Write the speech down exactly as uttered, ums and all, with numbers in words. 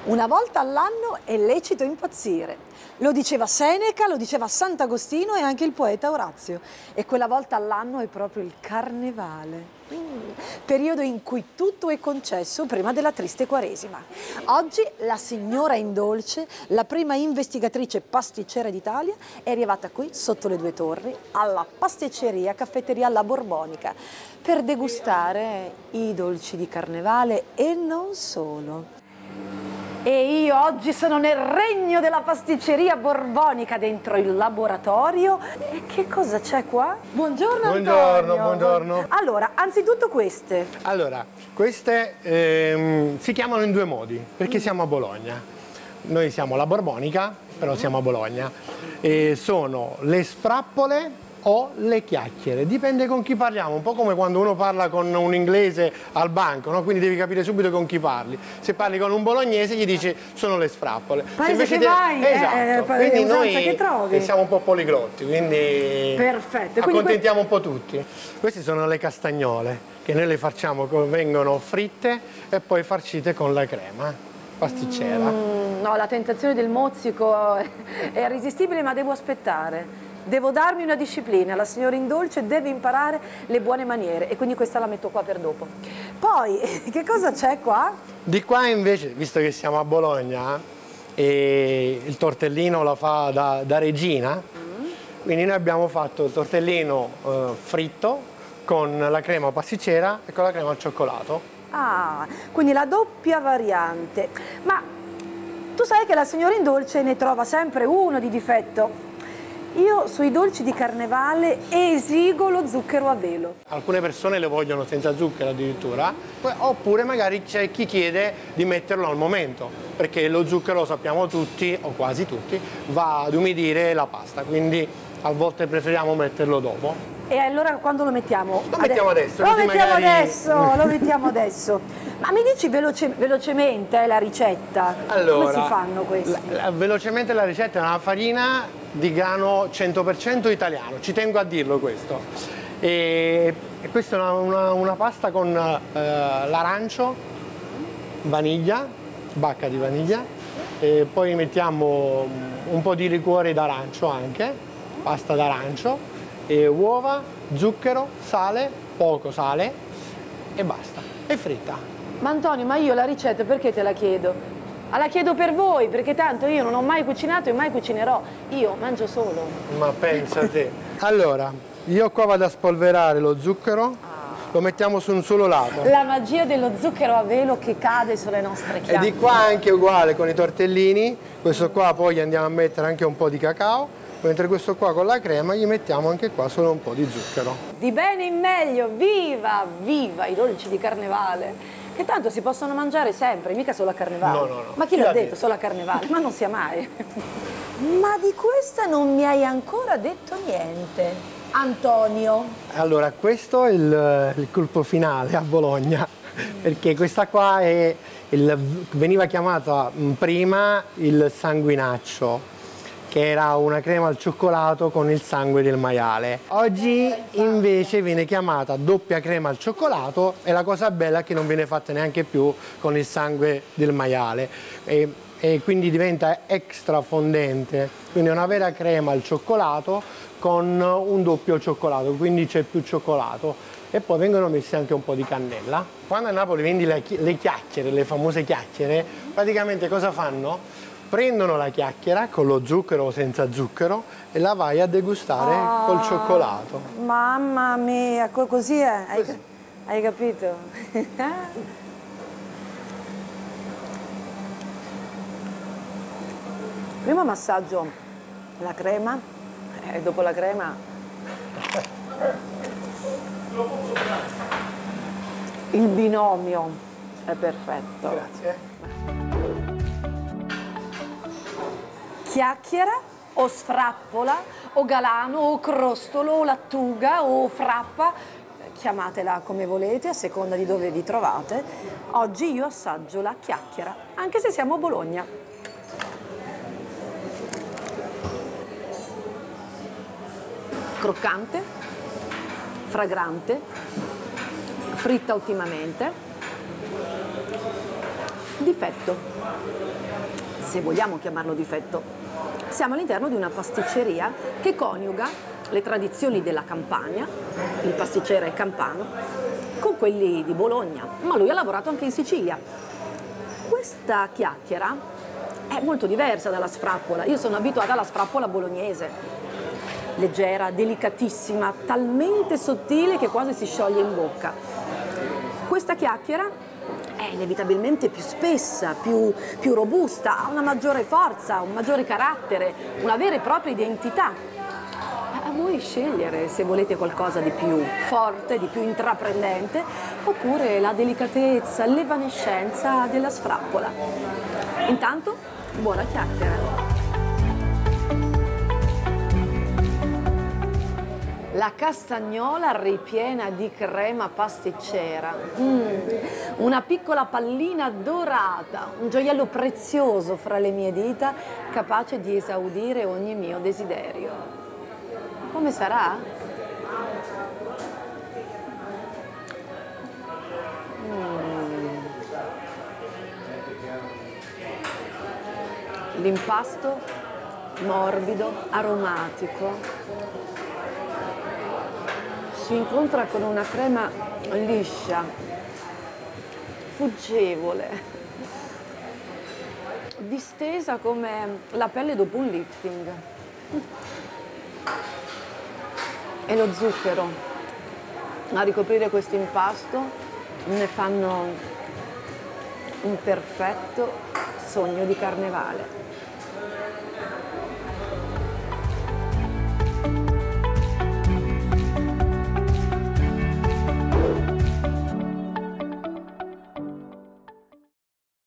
Una volta all'anno è lecito impazzire. Lo diceva Seneca, lo diceva Sant'Agostino e anche il poeta Orazio. E quella volta all'anno è proprio il Carnevale. Mm, periodo in cui tutto è concesso prima della triste Quaresima. Oggi la signora Indolce, la prima investigatrice pasticcera d'Italia, è arrivata qui sotto le due torri alla pasticceria caffetteria La Borbonica per degustare i dolci di Carnevale e non solo. E io oggi sono nel regno della pasticceria Borbonica, dentro il laboratorio. E che cosa c'è qua? Buongiorno Antonio. Buongiorno, buongiorno. Allora, anzitutto queste. Allora, queste ehm, si chiamano in due modi, perché siamo a Bologna. Noi siamo la Borbonica, però siamo a Bologna. E sono le sfrappole o le chiacchiere, dipende con chi parliamo, un po' come quando uno parla con un inglese al banco, no? Quindi devi capire subito con chi parli. Se parli con un bolognese gli dici sono le sfrappole. Paese che te... vai, esatto. eh, Quindi noi che trovi. Siamo un po' poliglotti, quindi perfetto. Accontentiamo quindi... un po' tutti. Queste sono le castagnole, che noi le facciamo, vengono fritte e poi farcite con la crema pasticcera. Mm, no, la tentazione del mozzico è irresistibile, ma devo aspettare. Devo darmi una disciplina, la signora Indolce deve imparare le buone maniere e quindi questa la metto qua per dopo. Poi, che cosa c'è qua? Di qua invece, visto che siamo a Bologna, e il tortellino lo fa da, da regina, mm. quindi noi abbiamo fatto il tortellino eh, fritto con la crema pasticcera e con la crema al cioccolato. Ah, quindi la doppia variante. Ma tu sai che la signora Indolce ne trova sempre uno di difetto. Io sui dolci di Carnevale esigo lo zucchero a velo. Alcune persone le vogliono senza zucchero addirittura, oppure magari c'è chi chiede di metterlo al momento, perché lo zucchero, lo sappiamo tutti, o quasi tutti, va ad umidire la pasta, quindi a volte preferiamo metterlo dopo. E allora quando lo mettiamo? Lo mettiamo adesso. Lo mettiamo magari... adesso, lo mettiamo adesso. Ma mi dici veloce, velocemente eh, la ricetta? Allora, come si fanno questi? La, la, velocemente la ricetta è una farina di grano cento per cento italiano, ci tengo a dirlo questo. E, e questa è una, una, una pasta con eh, l'arancio, vaniglia, bacca di vaniglia, e poi mettiamo un po' di liquore d'arancio anche, pasta d'arancio, e uova, zucchero, sale, poco sale e basta, è fritta. Ma Antonio, ma io la ricetta perché te la chiedo? Ah, la chiedo per voi, perché tanto io non ho mai cucinato e mai cucinerò, io mangio solo. Ma pensa te. Allora, io qua vado a spolverare lo zucchero, ah. lo mettiamo su un solo lato. La magia dello zucchero a velo che cade sulle nostre chiacchiere. E di qua anche uguale con i tortellini, questo qua poi gli andiamo a mettere anche un po' di cacao, mentre questo qua con la crema gli mettiamo anche qua solo un po' di zucchero. Di bene in meglio, viva, viva i dolci di Carnevale! Che tanto si possono mangiare sempre, mica solo a Carnevale. No, no, no. Ma chi l'ha detto? Solo a Carnevale? Ma non sia mai. Ma di questa non mi hai ancora detto niente, Antonio. Allora, questo è il, il colpo finale a Bologna, perché questa qua è il, veniva chiamata prima il sanguinaccio, che era una crema al cioccolato con il sangue del maiale. Oggi invece viene chiamata doppia crema al cioccolato e la cosa bella è che non viene fatta neanche più con il sangue del maiale e, e quindi diventa extra fondente, quindi è una vera crema al cioccolato con un doppio cioccolato, quindi c'è più cioccolato e poi vengono messi anche un po' di cannella. Quando a Napoli vendi le, le chiacchiere, le famose chiacchiere, praticamente cosa fanno? Prendono la chiacchiera con lo zucchero o senza zucchero e la vai a degustare oh, col cioccolato. Mamma mia, così è, hai, così. Hai capito? Prima massaggio la crema e dopo la crema il binomio è perfetto. Grazie. Chiacchiera o sfrappola o galano o crostolo o lattuga o frappa, chiamatela come volete a seconda di dove vi trovate. Oggi io assaggio la chiacchiera, anche se siamo a Bologna. Croccante, fragrante, fritta ottimamente. Difetto. se vogliamo chiamarlo difetto. Siamo all'interno di una pasticceria che coniuga le tradizioni della Campania, il pasticcere è campano, con quelli di Bologna, ma lui ha lavorato anche in Sicilia. Questa chiacchiera è molto diversa dalla sfrappola. Io sono abituata alla sfrappola bolognese, leggera, delicatissima, talmente sottile che quasi si scioglie in bocca. Questa chiacchiera è inevitabilmente più spessa, più, più robusta, ha una maggiore forza, un maggiore carattere, una vera e propria identità. A voi scegliere se volete qualcosa di più forte, di più intraprendente, oppure la delicatezza, l'evanescenza della sfrappola. Intanto, buona chiacchiera! La castagnola ripiena di crema pasticcera, mm, una piccola pallina dorata, un gioiello prezioso fra le mie dita, capace di esaudire ogni mio desiderio. Come sarà? Mm. L'impasto morbido, aromatico, si incontra con una crema liscia, fuggevole, distesa come la pelle dopo un lifting. E lo zucchero a ricoprire questo impasto ne fanno un perfetto sogno di carnevale.